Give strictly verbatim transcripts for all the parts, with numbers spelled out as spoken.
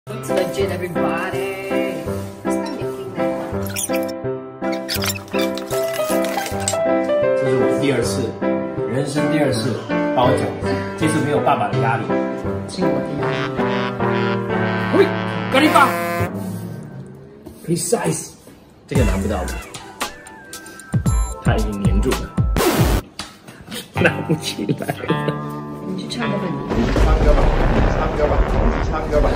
It's legit, everybody. First time making that. 这是我第二次，人生第二次包饺子，这次没有爸爸的压力， 是我的压力。 喂，咖喱棒 ，precise， 这个拿不到吧？它已经粘住了，拿不起来了。 你去唱歌吧，你。 唱歌吧，唱歌吧，唱歌吧。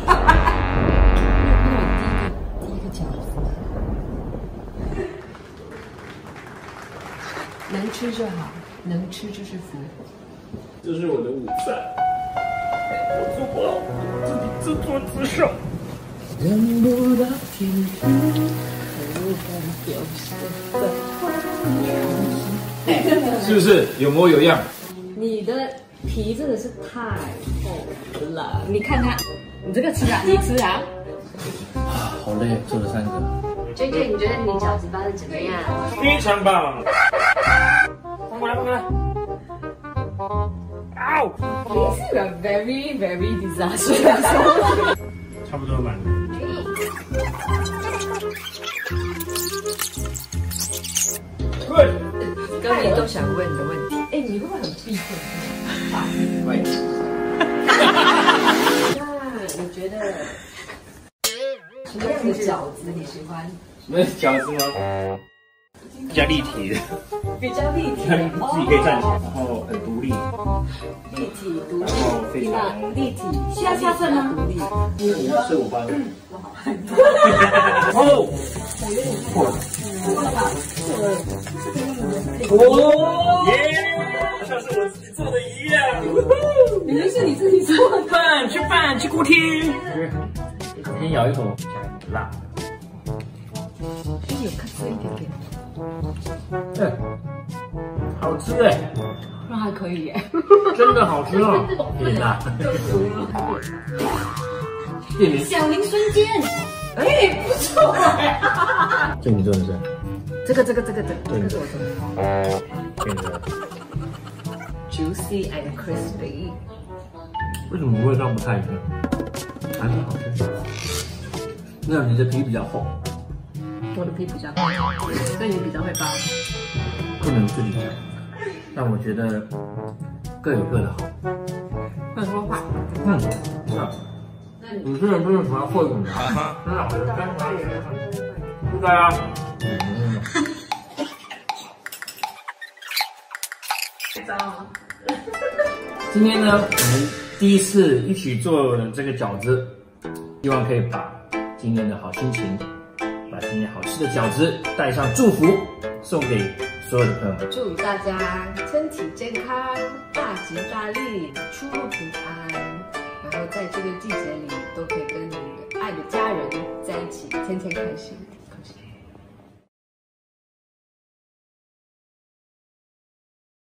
那我第一个第一个饺子，能吃就好，能吃就是福。 这是我的午餐，我做不好，自己自作自受。等不到天黑，不敢表现在是不是有模有样？ 你的皮真的是太厚了，你看它，你这个吃啊，你吃啊。 啊，好累，做了三个。 J J， 你觉得你饺子包的怎么样？ 非常棒。放过来，放过来。Ow! This is a very very disastrous. 差不多满了。Good。 刚你都想问的问题，哎，你会不会很避讳？ 会。 那你觉得什么样的饺子你喜欢？ 什么饺子吗？比较立体的， 比较立体， 自己可以站起来，然后很独立， 立体独立， 然后非常立体。需要下分吗？独立。 五四五八六。 我好害怕。 哦。 我哦。耶！像是我自己做的一样。 明明是你自己做的。 饭吃饭吃锅贴。先咬一口，加点辣。 哎，有看出一点点。 嗯，好吃哎， 那还可以耶， 真的好吃哦，有点辣。店名小林瞬间，哎，不错哎。 这你做的是？ 这个这个这个这个这个是我做的。 这个 Juicy and crispy。 为什么味道不太一样？还是好吃。那你的皮比较厚。 我的皮比较厚，所以你比较会包。 不能自己讲，但我觉得各有各的好。 会说话。 嗯，是啊。有些人真的喜欢厚一点的，真的。应该啊。嗯。今天呢，我们第一次一起做这个饺子，希望可以把今天的好心情，把今天好吃的饺子带上祝福，送给所有的朋友们。 祝大家身体健康，大吉大利，出入平安，然后在这个季节里都可以跟你爱的家人在一起，天天开心。